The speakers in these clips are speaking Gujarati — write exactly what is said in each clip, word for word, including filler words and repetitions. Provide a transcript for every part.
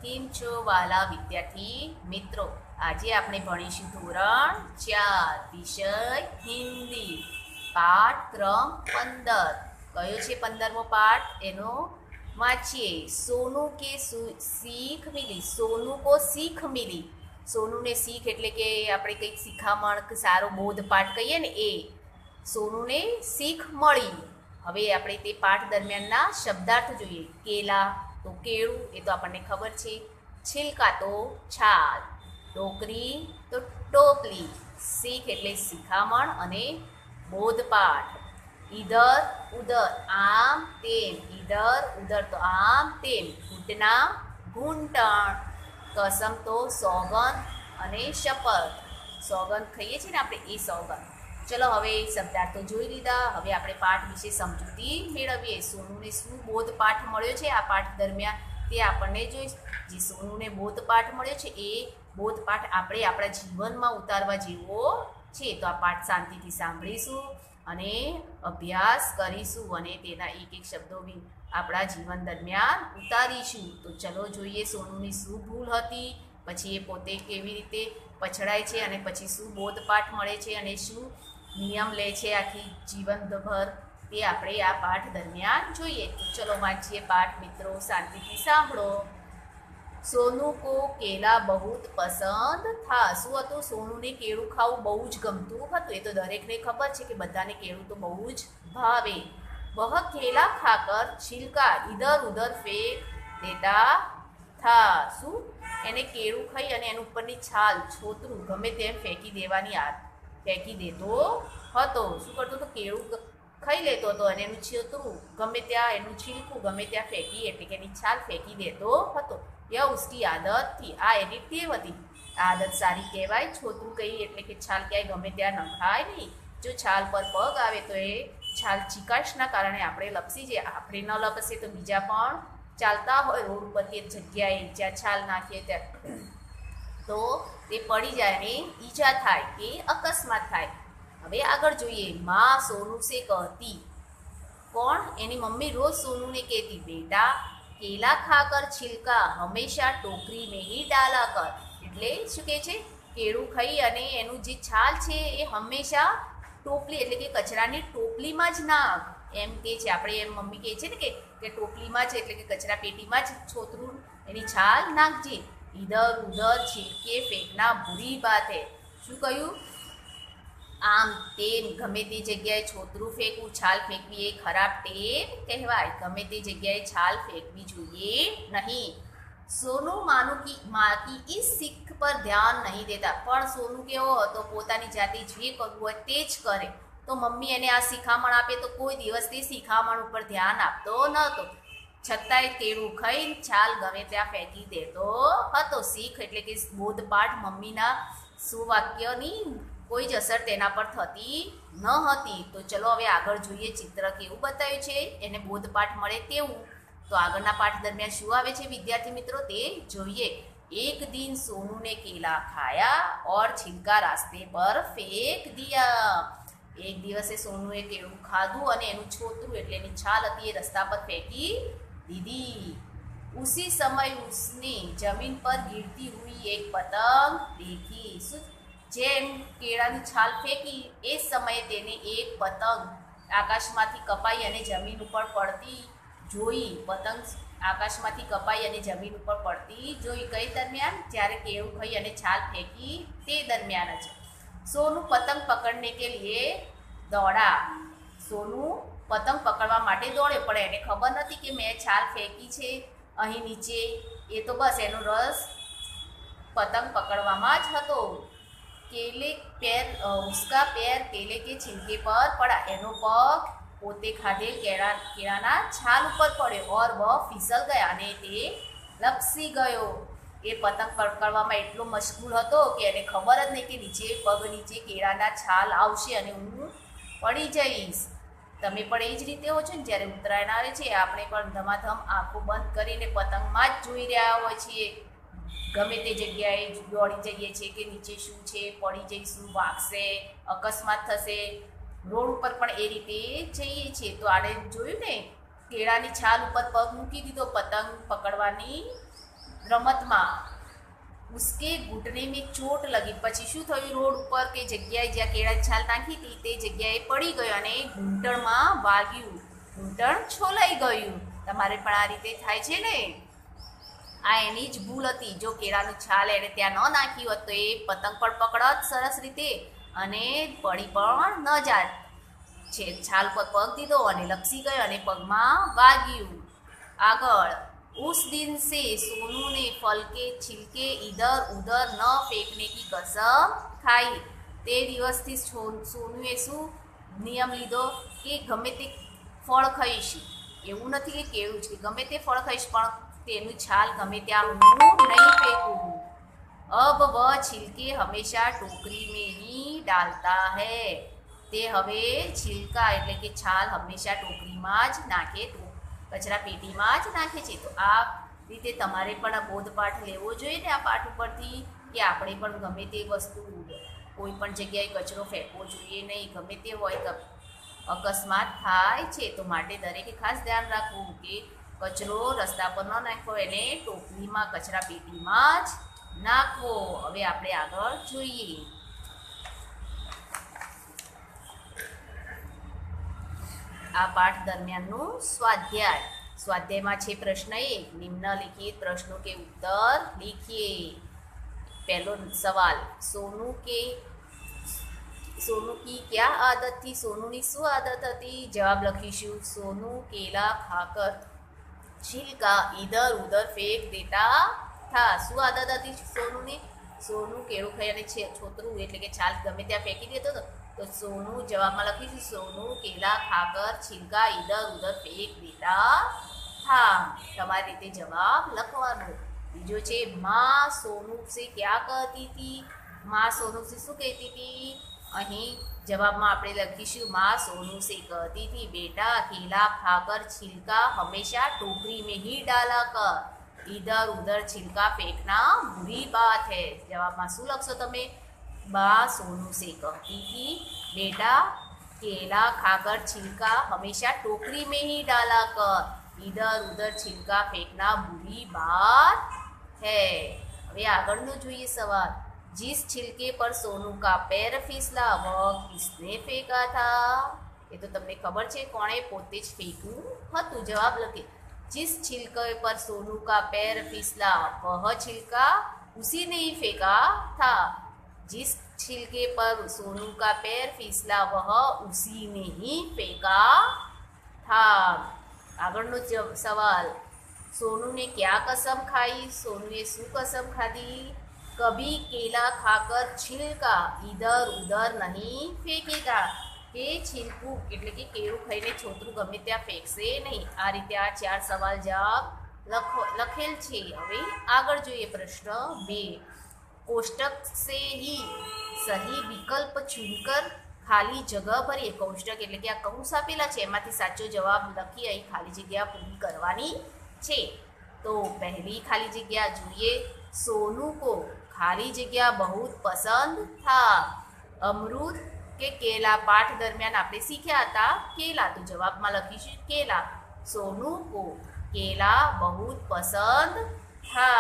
કેમ છો વાલા વિદ્યાર્થી મિત્રો? આજે આપણે ભણીશું ધોરણ ચાર વિષય હિન્દી પાઠ ક્રમ પંદર. કયો છે પંદરમો પાઠ? એનો વાંચીએ. સોનુ કે શીખ મિલી. સોનુ કો શીખ મિલી. સોનુને શીખ એટલે કે આપણે કંઈક શિખામણ સારો બોધપાઠ કહીએ ને એ. સોનુને શીખ મળી. હવે આપણે તે પાઠ દરમિયાનના શબ્દાર્થ જોઈએ. કેલા તો કેળું, એ તો આપણને ખબર છે. છિલકા તો છાલ. ટોકરી તો ટોપલી. શીખ એટલે શિખામણ અને બોધપાઠ. ઈધર ઉધર, આમ તેમ. ઈધર ઉધર તો આમ તેમ. ઘૂંટના ઘૂંટણ. કસમ તો સોગંદ અને શપથ. સોગંદ ખાઈએ છીએ ને આપણે, એ સોગંદ. ચલો હવે શબ્દાર્થો જોઈ લીધા. હવે આપણે પાઠ વિશે સમજૂતી મેળવીએ. સોનુને શું બોધપાઠ મળ્યો છે આ પાઠ દરમિયાન તે આપણને જોઈ. જે સોનુને બોધપાઠ મળ્યો છે એ બોધપાઠ આપણે આપણા જીવનમાં ઉતારવા જેવો છે. તો આ પાઠ શાંતિથી સાંભળીશું અને અભ્યાસ કરીશું અને તેના એક એક શબ્દો બી આપણા જીવન દરમિયાન ઉતારીશું. તો ચલો જોઈએ સોનુની શું ભૂલ હતી, પછી એ પોતે કેવી રીતે પછડાય છે અને પછી શું બોધપાઠ મળે છે અને શું નિયમ લે છે આખી જીવનભર, તે આપણે આ પાઠ દરમિયાન જોઈએ. તો ચલો વાંચીએ પાઠ મિત્રો, શાંતિથી સાંભળો. સોનુ કો કેલા બહુત પસંદ થા. શું હતું? સોનુને કેળું ખાવું બહુ જ ગમતું હતું. એ તો દરેકને ખબર છે કે બધાને કેળું તો બહુ જ ભાવે. વહ કેલા ખાકર છિલકા ઇધર ઉધર ફેંક દેતા થા. શું? એને કેળું ખાઈ અને એની ઉપરની છાલ, છોતરું ગમે તેમ ફેંકી દેવાની આદત ફેંકી દેતો હતો. શું કરતો હતો? કેળું ખાઈ લેતો હતો અને એનું છોતરું ગમે ત્યાં, એનું છિલકું ગમે ત્યાં ફેંકી એટલે કે એની છાલ ફેંકી દેતો હતો. યહ ઉસકી આદત થી. આ એની ટેવ હતી. આદત સારી કહેવાય. છોતરું કહી એટલે કે છાલ ક્યાંય ગમે ત્યાં નખાય નહીં. જો છાલ પર પગ આવે તો એ છાલ ચીકાશના કારણે આપણે લપસી જાય. આપણે ન લપસીએ તો બીજા પણ ચાલતા હોય રોડ ઉપર તે જગ્યાએ જ્યાં છાલ નાખીએ ત્યાં તો તે પડી જાય ને ઈજા થાય કે અકસ્માત થાય. હવે આગળ જોઈએ. માં સોનુ સે કહેતી. કોણ? એની મમ્મી રોજ સોનુને કહેતી, બેટા કેલા ખાકર છિલકા હંમેશા ટોકરી में ही डाला कर. એટલે શું કહે છે? કેળું ખાઈ અને એનું જે છાલ છે એ હંમેશા ટોપલી એટલે કે કચરાની ટોપલીમાં જ નાખ એમ કે છે. આપણે એમ મમ્મી કહે છે ને કે કે ટોપલીમાં જ એટલે કે કચરા પેટીમાં જ છોતરું એની છાલ નાખજે. ઇધર ઉધર છિલકે ફેંકના બુરી બાત હૈ. શું કહ્યું? આમ તેમ ગમે તે જગ્યાએ છોતરું ફેંકવું, છાલ ફેંકવી એ ખરાબ ટેવ કહેવાય. ગમે તે જગ્યાએ છાલ ફેંકવી જોઈએ નહીં. સોનુ માનું કી માँ की इस सीख पर ध्यान नहीं देता. પણ સોનુ કેવો હતો? પોતાની જાતે જે કરવું હોય તે જ કરે. તો મમ્મી એને આ શિખામણ આપે તો કોઈ દિવસ તે શિખામણ ઉપર ધ્યાન આપતો નહોતો. છતાંય કેળું ખાઈ છાલ ગમે ત્યાં ફેંકી દેતો હતો. શીખ એટલે કે બોધપાઠ મમ્મીના સુવાક્યની કોઈ જ અસર તેના પર થતી ન હતી. તો ચલો હવે આગળ જોઈએ. ચિત્ર કેવું બતાવ્યું છે એને બોધપાઠ મળે તેવું. તો આગળના પાઠ દરમિયાન શું આવે છે વિદ્યાર્થી મિત્રો તે જોઈએ. એક દિન સોનુ ને કેલા ખાયા और छिलका रास्ते पर फेंक दिया. એક દિવસે સોનુએ કેળું ખાધું અને એનું છોતરું એટલે એની છાલ હતી એ રસ્તા પર ફેંકી દીધી. उसी समय उसने जमीन पर गिरती हुई एक पतंग देखी. શું? જેમ કેળાની છાલ ફેંકી એ સમયે તેને એક પતંગ આકાશમાંથી કપાઈ અને જમીન ઉપર પડતી જોઈ. પતંગ આકાશમાંથી કપાઈ અને જમીન ઉપર પડતી જોઈ. કઈ દરમિયાન? જ્યારે કેળું ખાઈ અને છાલ ફેંકી તે દરમિયાન જ. સોનુ પતંગ પકડને કે લીએ દોડા. સોનુ પતંગ પકડવા માટે દોડ્યો પણ એને ખબર નથી કે મેં છાલ ફેંકી છે અહીં નીચે. એ તો બસ એનો રસ પતંગ પકડવામાં જ હતો. केले पैर उसका पैर केले के छिलके पर पड़ा. एनो पग पोते खाधेल केळा केळाना छाल ઉપર પડ્યો और वह फिसल गया અને તે લપસી ગયો. એ પતંગ પકડવામાં એટલો મશગુલ હતો કે એને ખબર જ નહીં કે નીચે પગ નીચે કેળાના છાલ આવશે અને હું પડી જઈશ. તમે પણ એ જ રીતે હો છો ને? જ્યારે ઉત્તરાયણ આવે છે આપણે પણ ધમાધમ આંખો બંધ કરીને પતંગમાં જ જોઈ રહ્યા હોય છીએ. ગમે તે જગ્યાએ દોડી જઈએ છીએ કે નીચે શું છે, પડી જઈશું, વાગશે, અકસ્માત થશે. રોડ ઉપર પણ એ રીતે જઈએ છીએ. તો આને જોયું ને, કેળાની છાલ ઉપર પગ મૂકી દીધો પતંગ પકડવાની રમતમાં ઉસકે ઘૂંટને મેં ચોટ લગી, પછી શું થયું, રોડ ઉપર કે જગ્યાએ જ્યાં કેળાની છાલ નાખી હતી તે જગ્યાએ પડી ગયો અને ઘૂંટણમાં વાગ્યું, ઘૂંટણ છોલાઈ ગયું. તમારે પણ આ રીતે થાય છે ને. આ એની જ ભૂલ હતી. જો કેળાનું છાલ એને ત્યાં ન નાખી હોત તો એ પતંગ પણ પકડત સરસ રીતે અને પડી પણ ન જાત. છે છાલ પર પગ દીધો અને લપસી ગયો અને પગમાં વાગ્યું. આગળ, उस दिन से सोनू ने फल के छिलके इधर उधर न फेंकने की कसम खाई. તે દિવસથી સોનુએ શું નિયમ લીધો કે ગમે તે ફળ ખાઈશ, એવું નથી કે કેળું છે, ગમે તે ફળ ખાઈશ પણ તેનું છાલ ગમે ત્યાં હું નહીં ફેંકું. अब वह छिलके हमेशा टोकरी में ही डालता है. તે હવે છિલકા એટલે કે છાલ હંમેશા ટોકરીમાં જ નાખે, કચરા પેટીમાં જ નાખે છે. તો આ રીતે તમારે પણ આ બોધપાઠ લેવો જોઈએ ને આ પાઠ ઉપરથી, કે આપણે પણ ગમે તે વસ્તુ કોઈ પણ જગ્યાએ કચરો ફેંકવો જોઈએ નહીં. ગમે તે હોય તો અકસ્માત થાય છે, તો માટે દરેકે ખાસ ધ્યાન રાખવું કે કચરો રસ્તા પર ન નાખવો, એને ટોકરીમાં કચરા પેટીમાં જ નાખવો. હવે આપણે આગળ જોઈએ. આ પાઠ દરમિયાનનું સ્વાધ્યાય. સ્વાધ્યાયમાં છે પ્રશ્ન એક, નિમ્નલિખિત પ્રશ્નો કે ઉત્તર लिखिए. पहलो सवाल, सोनू के सोनू की क्या आदत थी? सोनू ની શું આદત હતી? જવાબ લખીશું. सोनू केला खाकर छिलका इधर उधर फेंक देता था. શું આદત હતી સોનુની? સોનુ કેળું ખાઈ અને છોતરું એટલે કે છાલ ગમે ત્યાં ફેંકી દેતો હતો. तो सोनू जवाब में लखीशू, सोनू केला खाकर छिलका इधर उधर फेंक देता था. तमारी रीते जवाब लखवानो. बीजो छे, माँ सोनू से क्या कहती थी? माँ सोनू से शू कहती थी? अहीं जवाब में आपणे लखीशू, माँ सोनू से कहती थी, बेटा केला खाकर छिलका हमेशा टोकरी में ही डाला कर, इधर उधर छिलका फेंकना बुरी बात है. जवाब में शू लखशो तमे? माँ सोनू से कहती थी, बेटा केला खाकर छिलका हमेशा टोकरी में ही डाला कर, इधर उधर छिलका फेंकना बुरी बात है. હવે આગળનો જોઈએ સવાલ. जिस छिलके पर सोनू का पैर फिसला वह किसने फेंका था? ये तो તમને ખબર છે કોણે પોતે જ ફેંક્યું હતું. જવાબ લખે, जिस छिलके पर सोनू का पैर फिसला वह छिलका उसी ने ही फेंका था. जिस छिलके पर सोनू का पैर फिसला वह उसी ने ही फेंका था. આગળનો સવાલ, सोनू ने क्या कसम खाई? सोनू ने शू कसम खाधी? कभी केला खाकर छिलका इधर उधर नहीं फेंकेगा. કે છીલકું એટલે કે કેળું ખાઈને છોતરું ગમે ત્યાં ફેંકશે નહીં. આ રીતે આ ચાર સવાલ જવાબ લખો લખેલ છે. હવે આગળ જોઈએ પ્રશ્ન બે. कोष्टक से ही सही विकल्प चुनकर खाली जगह भरिए. कोष्टक એટલે કે આ કૌંસ આપેલા છે, એમાંથી સાચો જવાબ લખી અહીં ખાલી જગ્યા પૂરી કરવાની છે. તો પહેલી ખાલી જગ્યા જોઈએ. सोनू को खाली जगह बहुत पसंद था. अमरूद के केला. पाठ दरमियान આપણે શીખ્યા હતા કેલા, તો જવાબમાં લખીશું કેલા. सोनू को केला बहुत पसंद था.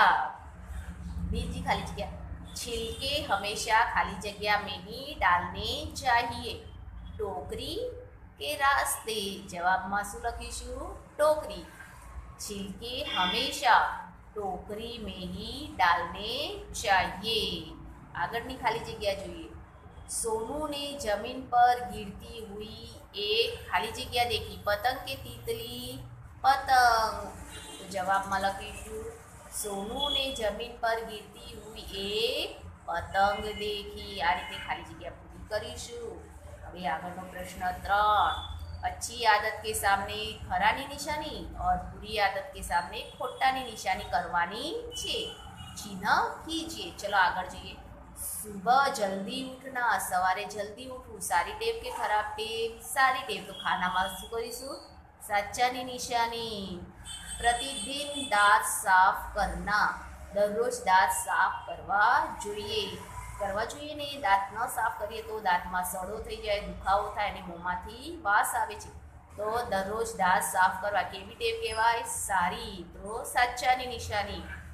બીજી ખાલી જગ્યા, छिलके हमेशा खाली जगह में ही डालने चाहिए. टोकरी के रास्ते. जवाब में शू लखीशू? टोकरी. छिलके हमेशा टोकरी में ही डालने चाहिए. आगळनी खाली जगह जोईए. सोनू ने जमीन पर गिरती हुई एक खाली जगह देखी. पतंग के तीतली? पतंग. तो जवाब में लखीशू, सोनू ने जमीन पर गिरती हुई एक पतंग देखी. आ रीते खाली जगह पूरी करीशू. हवे आगळनो प्रश्न त्रण. अच्छी आदत के सामने खरानी निशानी और बुरी आदत के सामने खोटानी निशानी करवानी छे. चिन्ह कीजिए. चलो आगळ जोईए. सुबह जल्दी उठना. सवारे जल्दी उठવું. सारी टेव के खराब टेव? सारी टेव. तो खानामां शुं करीशुं? साचानी निशानी. प्रतिदिन दांत साफ करना. दररोज दांत साफ करवा જોઈએ. કરવા જોઈએ ને, દાંત ન સાફ કરીએ તો દાંતમાં સડો થઈ જાય, દુખાવો થાય અને મોંમાંથી વાસ આવે છે. તો દરરોજ દાંત સાફ કરવા કેવી ટેવ કહેવાય? સારી. તો સાચાની નિશાની.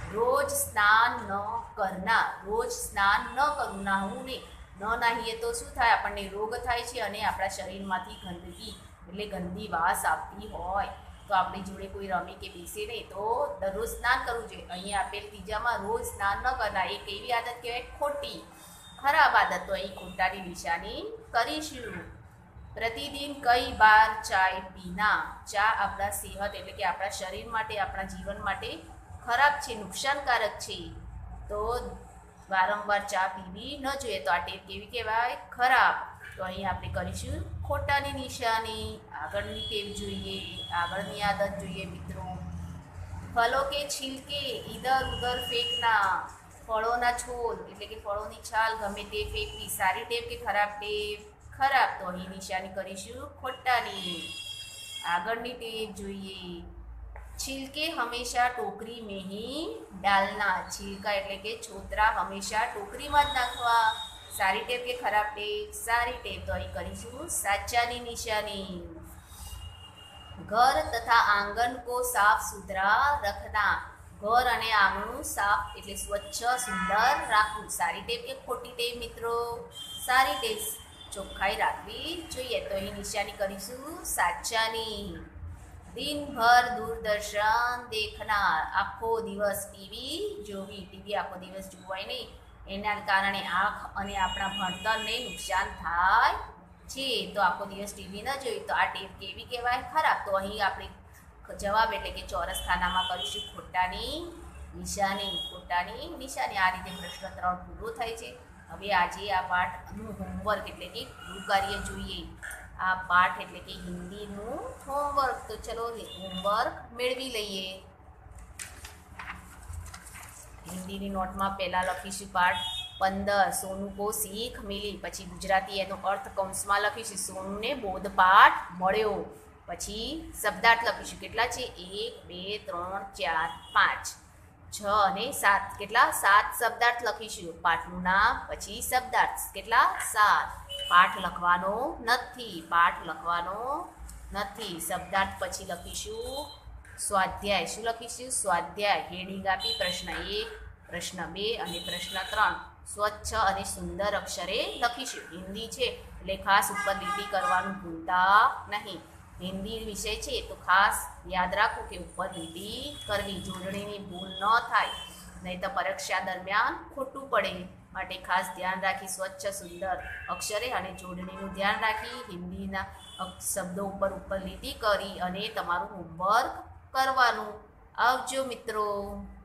રોજ સ્નાન ન કરના, રોજ સ્નાન ન કરું, નાહવું નહીં. ન નાહીએ તો શું થાય? આપણને રોગ થાય છે અને આપણા શરીરમાંથી ગંદકી એટલે ગંદી વાસ આવતી હોય તો આપણી જોડે કોઈ રમે કે બેસે નહીં તો દરરોજ સ્નાન કરવું જોઈએ. અહીંયા આપેલ ત્રીજામાં રોજ સ્નાન ન કરના એક એવી આદત કહેવાય ખોટી, ખરાબ આદત. તો અહીં ખોટાની નિશાની કરીશું. પ્રતિદિન કઈ બાર ચાય પીના, ચા આપણા સેહત એટલે કે આપણા શરીર માટે, આપણા જીવન માટે ખરાબ છે, નુકસાનકારક છે. તો વારંવાર ચા પીવી ન જોઈએ. તો આ ટેવ કેવી કહેવાય? ખરાબ. તો અહીં આપણે કરીશું ખોટાની નિશાની. આગળની ટેવ જોઈએ, આગળની આદત જોઈએ મિત્રો. ફલો કે છિલકે ઇધર ઉધર ફેંકના, ફળોના છોલ એટલે કે ફળોની છાલ ગમે તે ફેંકવી સારી ટેવ કે ખરાબ ટેવ? ખરાબ. તો અહીં નિશાની કરીશું ખોટાની. આગળની ટેવ જોઈએ. छिलके हमेशा टोकरी में ही डालना, छिलका એટલે કે છોતરા હંમેશા ટોકરીમાં જ નાખવા સારી ટેવ કે ખરાબ ટેવ? સારી ટેવ. તો અહીં કરીશું સાચાની નિશાની. ઘર તથા આંગન કો સાફ સુથરા રખના, ઘર અને આંગણું સાફ એટલે સ્વચ્છ સુંદર રાખવું સારી ટેવ કે ખોટી ટેવ મિત્રો? સારી ટેવ. ચોખ્ખાઈ રાખવી જોઈએ. તો અહીં નિશાની કરીશું સાચાની. દિનભર દૂરદર્શન દેખનાર, આખો દિવસ ટીવી જોવી, ટીવી આખો દિવસ જોવાય નહીં, એના કારણે આંખ અને આપણા ભણતરને નુકસાન થાય છે. તો આખો દિવસ ટીવી ન જોઈ તો આ ટેવ કેવી કહેવાય? ખરાબ. તો અહીં આપણે જવાબ એટલે કે ચોરસ ખાનામાં કરીશું ખોટાની નિશાની. ખોટાની નિશાની. આ રીતે પ્રશ્ન ત્રણ પૂરો થાય છે. હવે આજે આ પાઠનું હોમવર્ક એટલે કે ગૃહકાર્ય જોઈએ. આ પાઠ એટલે કે હિન્દીનું હોમવર્ક. તો ચલો હોમવર્ક મેળવી લઈએ. હિન્દીની નોટમાં પહેલાં લખીશું પાઠ પંદર સોનું કો શીખ મિલી, પછી ગુજરાતી એનો અર્થ કૌંસમાં લખીશું સોનુને બોધપાઠ મળ્યો. પછી શબ્દાર્થ લખીશું. કેટલા છે? એક બે ત્રણ ચાર પાંચ છ અને સાત. કેટલા? સાત શબ્દાર્થ લખીશું. પાઠનું નામ પછી શબ્દાર્થ. કેટલા? સાત. પાઠ લખવાનો નથી, પાઠ લખવાનો નથી. શબ્દાર્થ પછી લખીશું સ્વાધ્યાય. શું લખીશું? સ્વાધ્યાય. હેડિંગ આપી પ્રશ્ન એક, પ્રશ્ન બે અને પ્રશ્ન ત્રણ સ્વચ્છ અને સુંદર અક્ષરે લખીશું. હિન્દી છે એટલે ખાસ ઉપર લીટી કરવાનું ભૂલતા નહીં. હિન્દી વિષય છે તો ખાસ યાદ રાખો કે ઉપર લીટી કરવી, જોડણીની ભૂલ ન થાય, નહીં તો પરીક્ષા દરમિયાન ખોટું પડે. માટે ખાસ ધ્યાન રાખી સ્વચ્છ સુંદર અક્ષરે અને જોડણીનું ધ્યાન રાખી હિન્દીના શબ્દો ઉપર ઉપર લીટી કરી અને તમારું હોમવર્ક કરવાનું. આવજો મિત્રો.